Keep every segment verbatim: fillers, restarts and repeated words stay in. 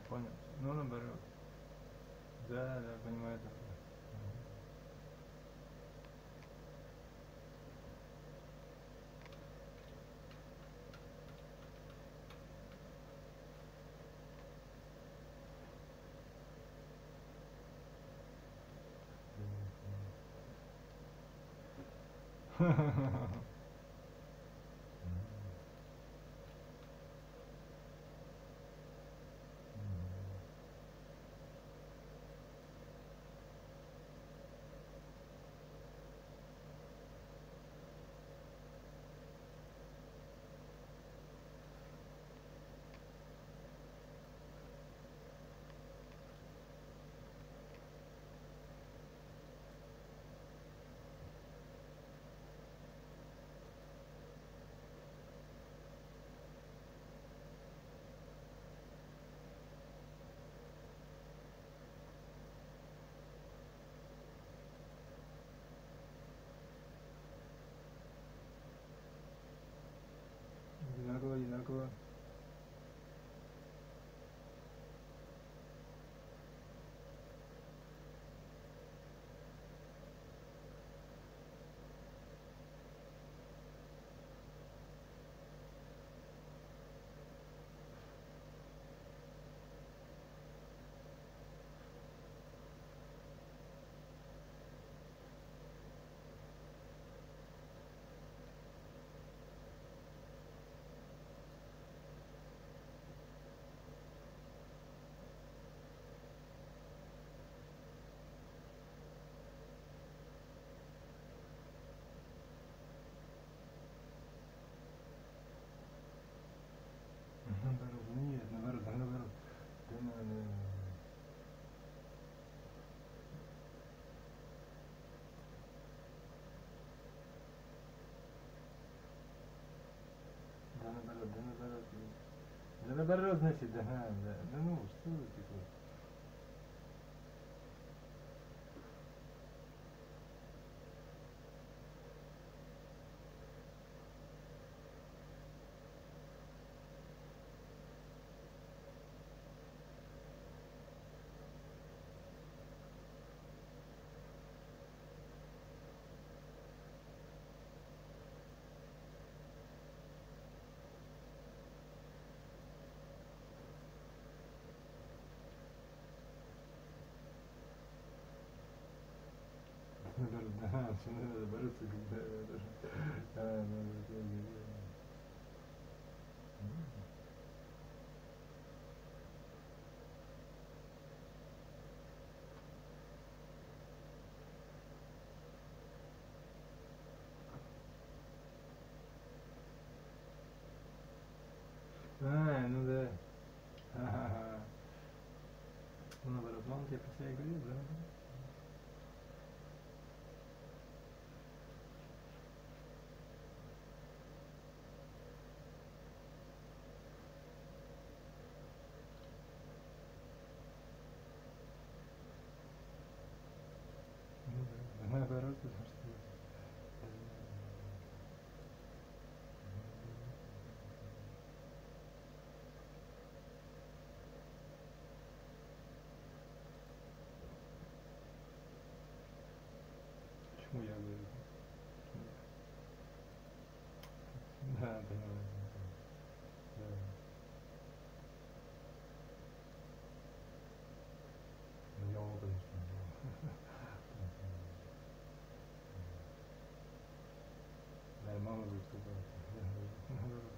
понял. Ну, наоборот. Да, да, понимаю это. Одинаково, одинаково. Наоборот, нет, наоборот, да, наоборот. Да, да, да. Да, наоборот, да, наоборот. Да, наоборот, значит, да, да. Да ну, что вы такое? Наоборот, да, все надо бороться, когда даже. А, ну, это не- А, ну да. Ага. Ну, наоборот, мама тебе про себя говорит, да? Ну да. Да, наоборот, потому что... Почему я говорю? Да, да, да. Да. Ну, я могу, конечно, но... Да, и мама говорит, что да.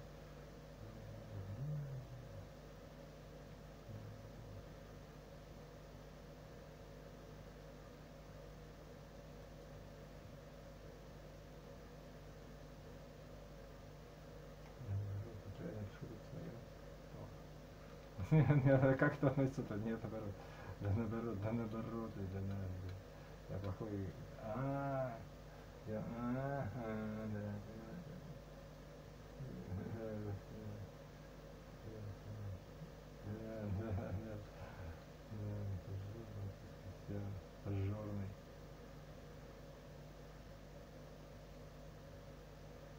Нет, как это относится-то? Нет, наоборот. Да наоборот, да наоборот, да на, да. Я плохой. А, я, а, а, да, да, да, да, да, все, жирный.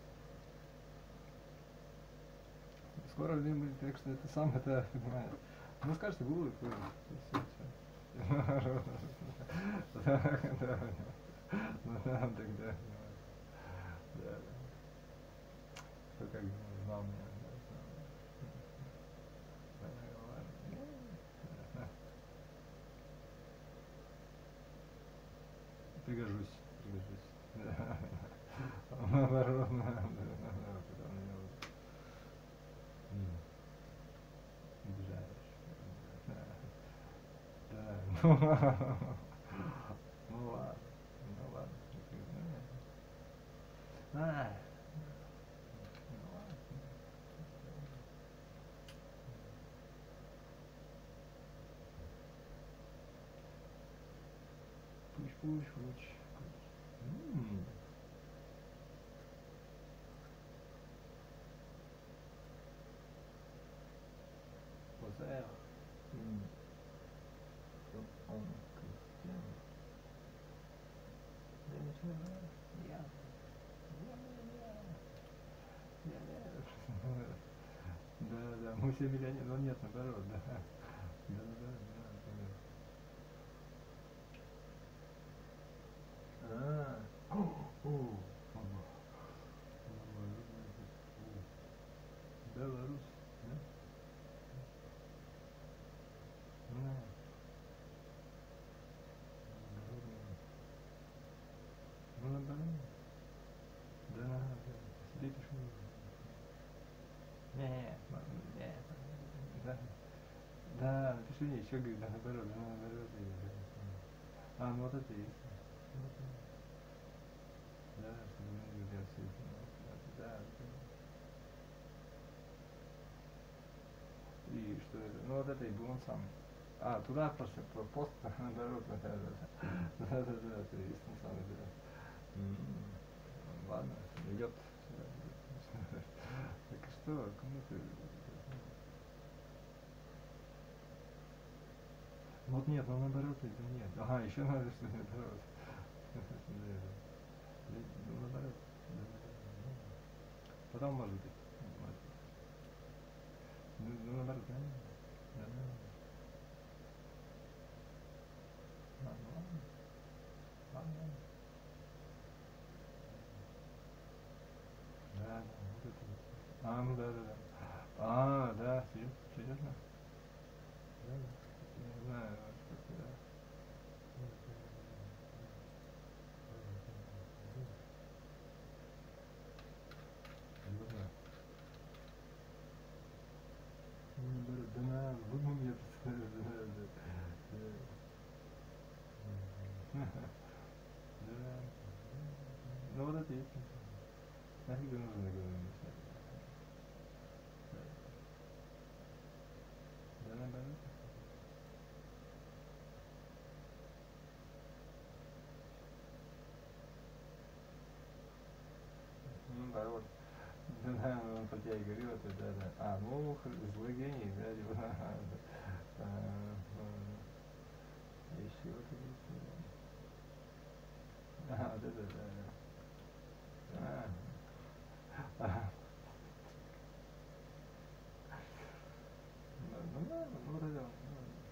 Скоро время будет, так что это сам это, понимаешь. Ну скажете, будет, будет. Все, все. Да, да. Ну да, тогда. Да, да. Кто как знал меня, да, знал. Да, ладно. Пригожусь, пригожусь. Да. Наоборот, наоборот, потом меня вот, м, обижаешь. Да. Ну ладно, ну ладно. А, ну ладно. Пусть, пусть, пусть. М, Поздравляю. М, чтоб он Кристиан. Да ничего, я. Я, я, я. Да, да, мы все миллионеры, но нет, наоборот, да. Да, да, да, да. А, о, о, Беларусь, да? Да. Ну, наоборот. Да, да. Себе пишу. Нет, нет. Да. Да, напиши мне еще, говорит, да, наоборот, да, наоборот. А, ну вот это и есть. Да, чтобы мы говорили все это. Да, да. И что это? Ну вот это и был он сам. А, туда просто пост, наоборот, да, да, да. Да, да, да, это и есть он самый, да. М, Ладно, идет. Так и что, кому ты? Вот нет, ну наоборот это нет. Ага, еще надо, что наоборот. Да, да. Ну наоборот. Да, да, да. Потом может быть. Может быть. Ну, ну наоборот, да? Да, да. А, ну ладно, ладно. Да, да, вот это вот. А, ну да, да, да. А, да, серьезно? Серьезно? Да, да. Не знаю, что-то, да. Серьезно? Ну, наоборот, да на, вот мы мне представляешь, да, да, да. Да. Ну вот это есть. Нафиг нужно, говорю, да, наоборот. Ну да, вот. Да, да, он про тебя и говорил, это, да, да. А, ну, злой гений, да, типа, ага, да. А, ну, еще вот это. А, да, да, да, да. А, а, ну, ну, да, ну, вот это, ну,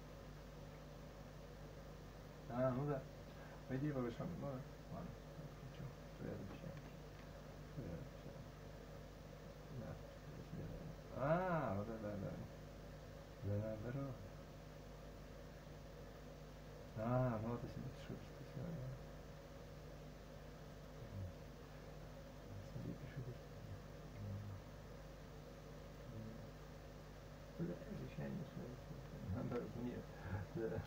а, ну да. По идее, по большому, ну, ладно, что, что я обещаю, что я обещаю, да, до свидания. А, вот это, да, да, наоборот. А, ну вот я себе пишу, что сегодня. Себе пишу, что бля, обещание свои. Наоборот, нет. Да. Да.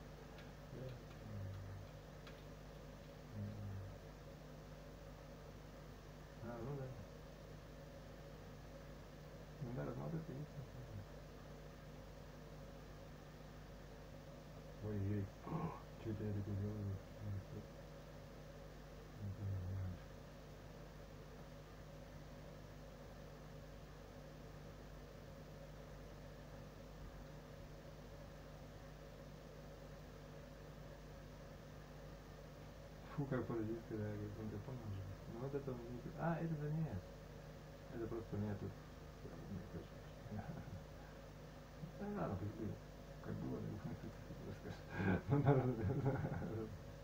А, ну да. Наоборот, ну вот это есть. Ой-ой. Что-то я такое делаю. Фу, как паразит, когда я говорю, ну ты понял же. Ну вот это не... А, это да нет. Это просто у меня тут... ладно, пусть будет. Как было, расскажешь. Ну, наверное,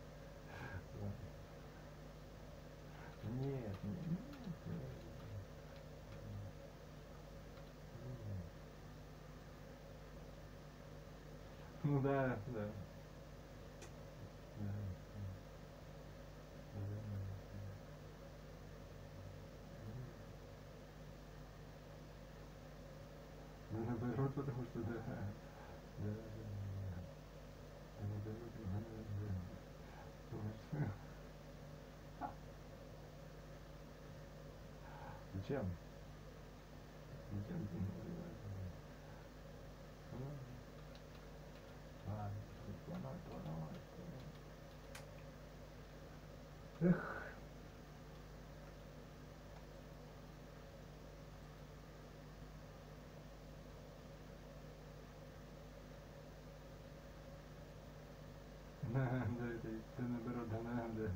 нет, нет, нет. Ну да, да. Да. Ну, наоборот, потому что да. Да, да, да. Да, наоборот, да, да. Потому что- Зачем? Зачем ты не называешь? Ну, ладно, плановать, плановать, плановать. Эх. Да, да, это, да, наоборот, да, надо.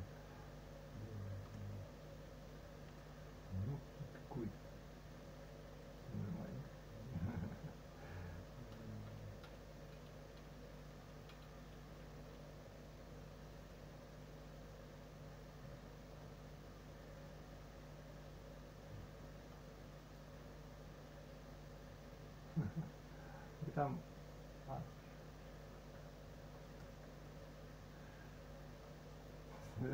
Ну, какой нормально. И там, а, да.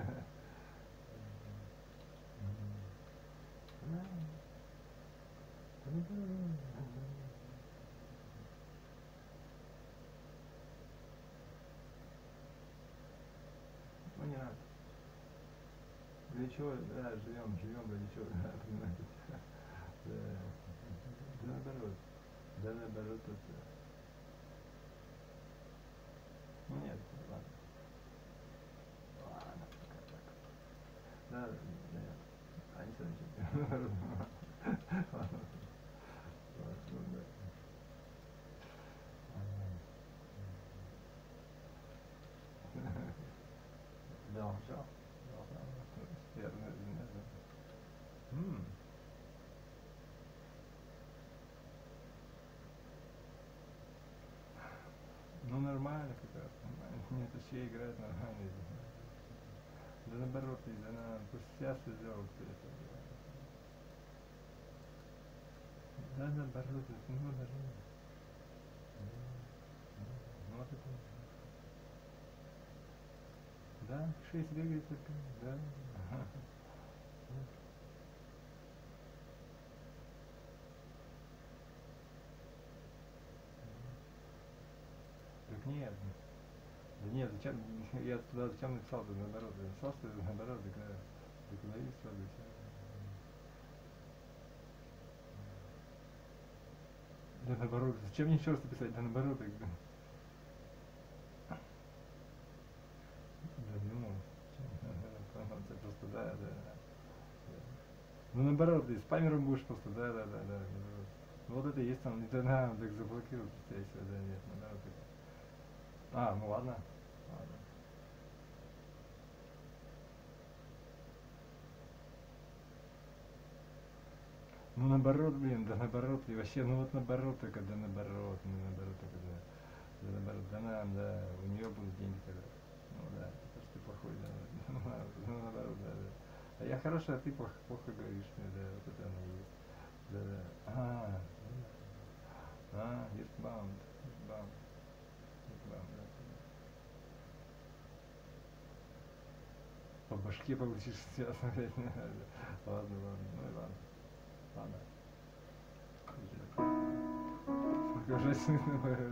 Ну не надо. Для чего, да, живем, живем, для чего, да, понимаете. Да, да наоборот. Да наоборот, это. Ну нет, ладно. Ладно, пока так. Да, да, а не совсем. Ладно, ладно, да. Да, он взял. Верно, верно. М. Ну нормально как раз, нормально. Нет, все играют нормально. Да наоборот, да на пусть сейчас сделают это. Да наоборот, ну наоборот. Ну вот это. Да, шесть бегает только, да. Так нет. Да нет, зачем, я туда зачем написал, да наоборот, я написал, что это наоборот, да, рекомендую сразу, да наоборот, зачем мне еще раз написать, да наоборот, так, да, да ну, это просто, да, да, да. Ну наоборот, ты спамером будешь просто, да, да, да, да, наоборот. Ну вот это есть там, это надо так заблокировать, если да, нет, наоборот. А, ну ладно, ладно. Ну наоборот, блин, да наоборот, и вообще, ну вот наоборот, только да наоборот, ну наоборот, только да, да наоборот, да нам, да, у нее будут деньги тогда. Ну да, потому что ты плохой, да, ну, ладно, ну наоборот, да, да. А я хороший, а ты плохо, плохо говоришь мне, да, вот это оно есть. Да, да. А, а, Eastbound, Eastbound, Eastbound, да. По башке получишь сейчас, блядь, ладно, ладно, ну и ладно, ладно. Сколько ужасных.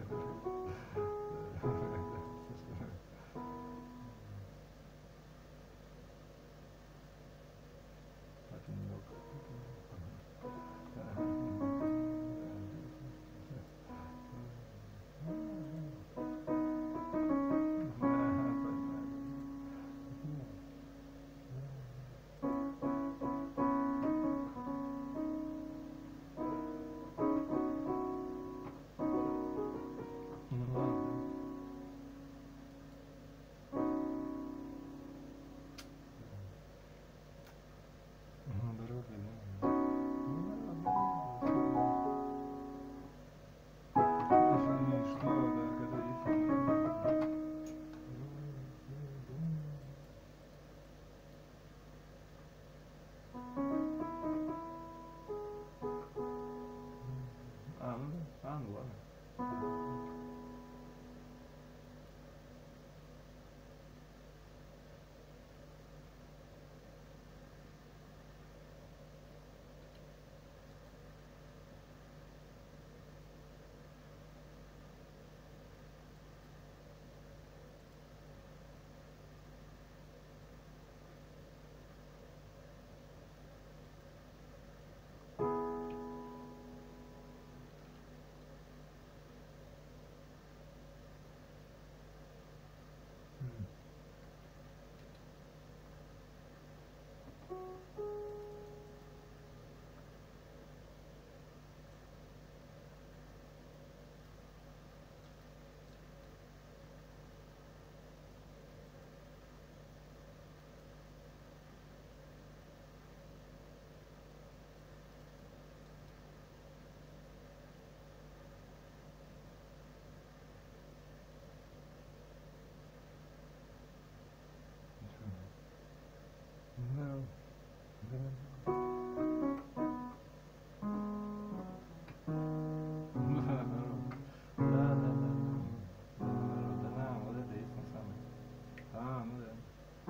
А, ну ладно. М. Да, да, ну, да, здорово. Да, да, да, да. Да, наоборот, да, на, вот это и есть он самый. А, ну да.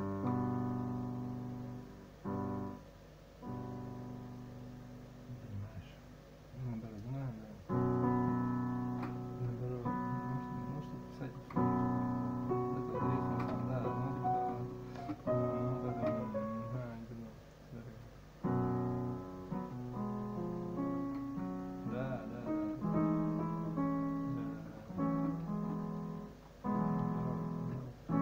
Ну, понимаешь. Ну, наоборот, да, на, да. Наоборот, ну, что, ну, что писать и все. Вот это вот и есть он сам, да. Ну, типа того. Ну, да, да, да, не понял. Смотри. Да, да, да. Да, да, да. Здорово, здорово.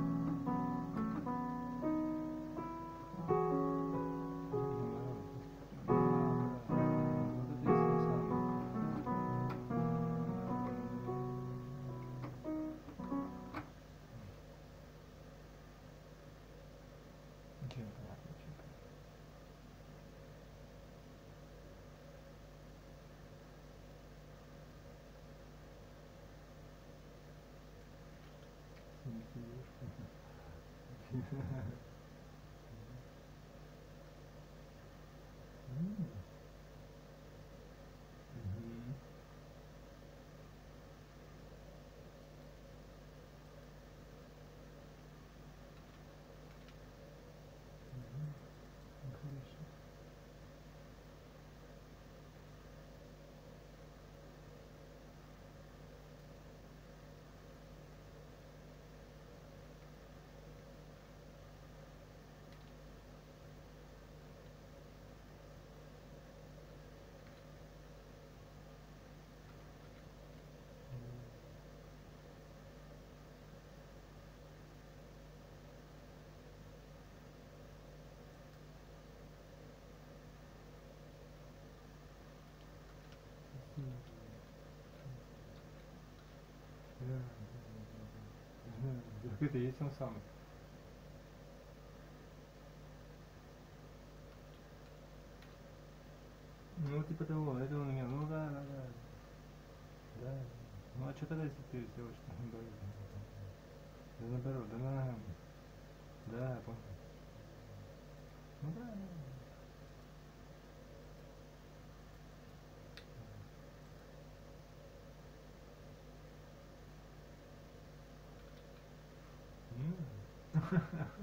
Наоборот. Да, да, вот это и есть он самый. Ничего не понятно, ничего не понятно. Не пьешь. М. Мгм. Мгм. Ну, хорошо. М. Да, да, да, да. Ага. Так это и есть он самый. Ну, типа того, это он меня. Ну да, да, да. Да. Ну а что тогда, если ты сделаешь наоборот? Да наоборот, да на. Да, я понял. Ну да, да. М.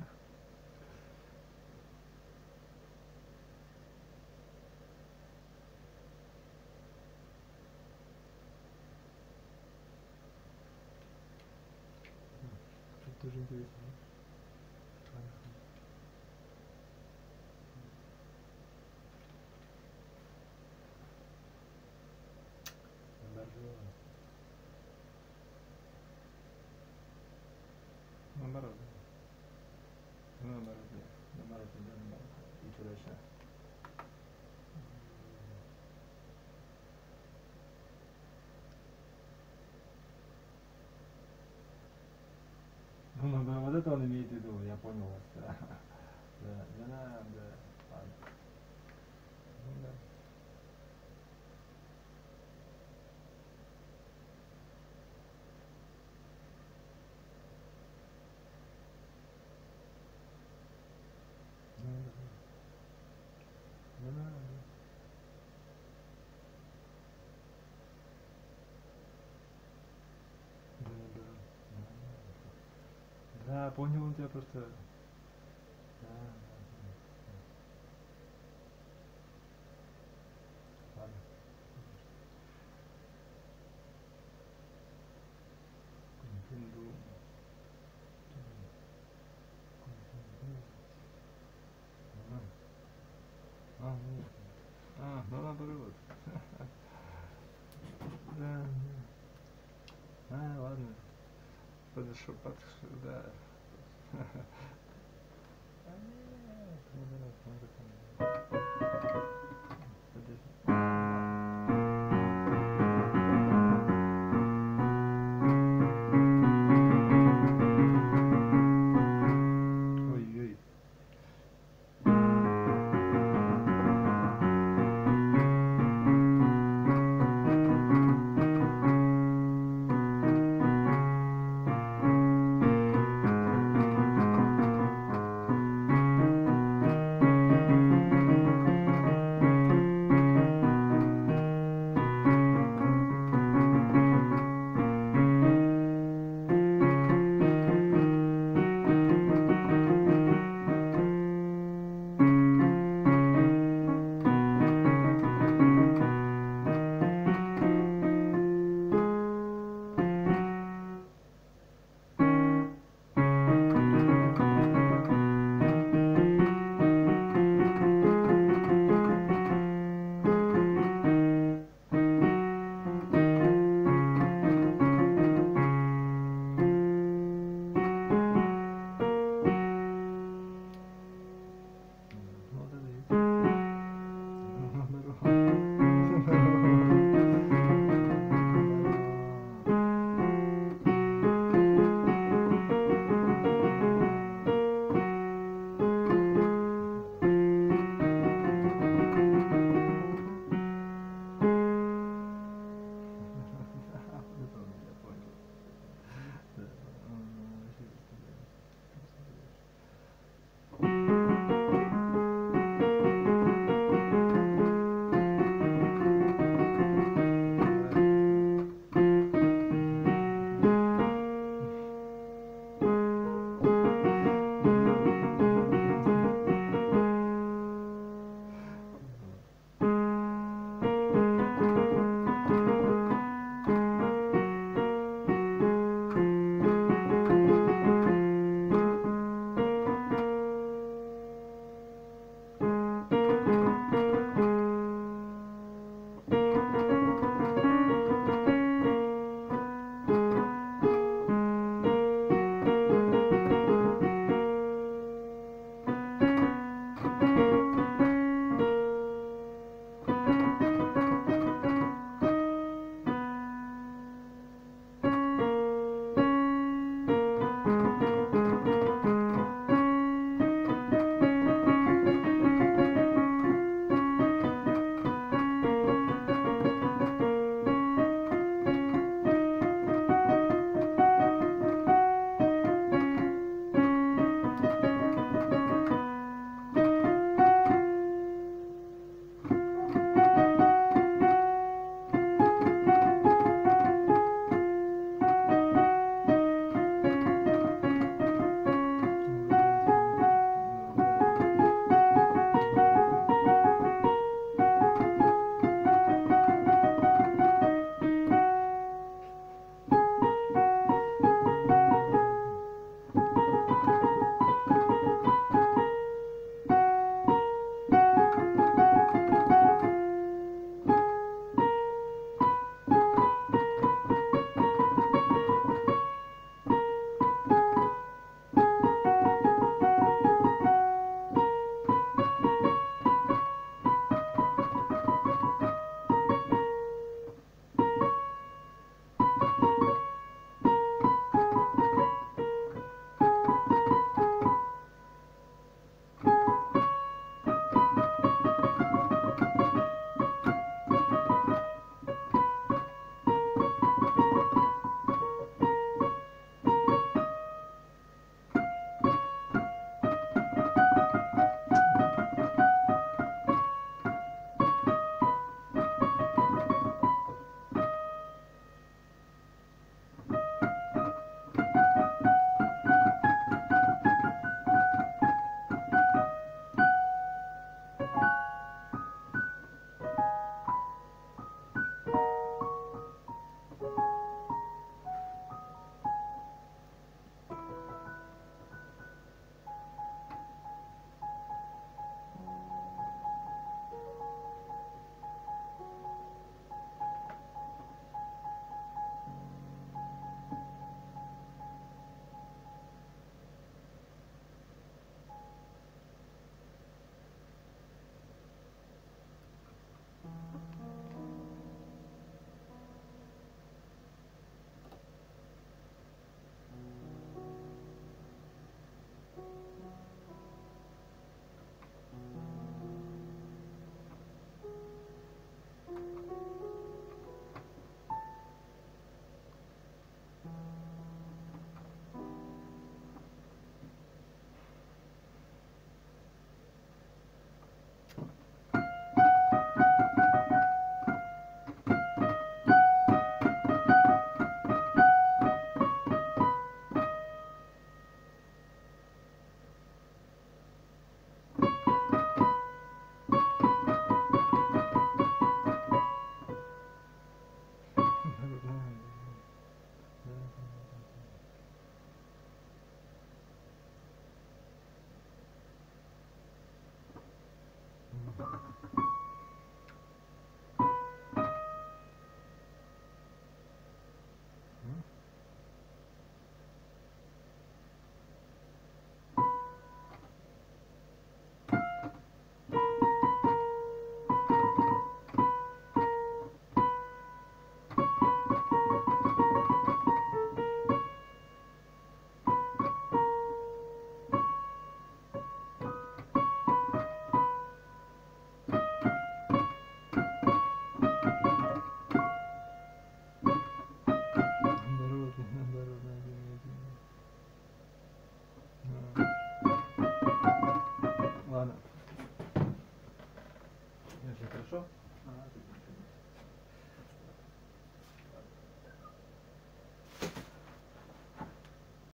Это тоже интересно. Понятно. Наоборот. Наоборот, да. Ну, наоборот, да. Наоборот, да, наоборот. И что дальше? Ну, наоборот, вот это он имеет в виду, я понял вас, да. Да, да, да, да. Ладно. Ну да. Ну да. Да, да, да. Я понял, он тебя просто... Да, да, да, да. Ладно. Континду. А, нет. А, ну наоборот. Да, да. А, ладно. Подошел, подошел, да. А, нет, ну, да, надо там.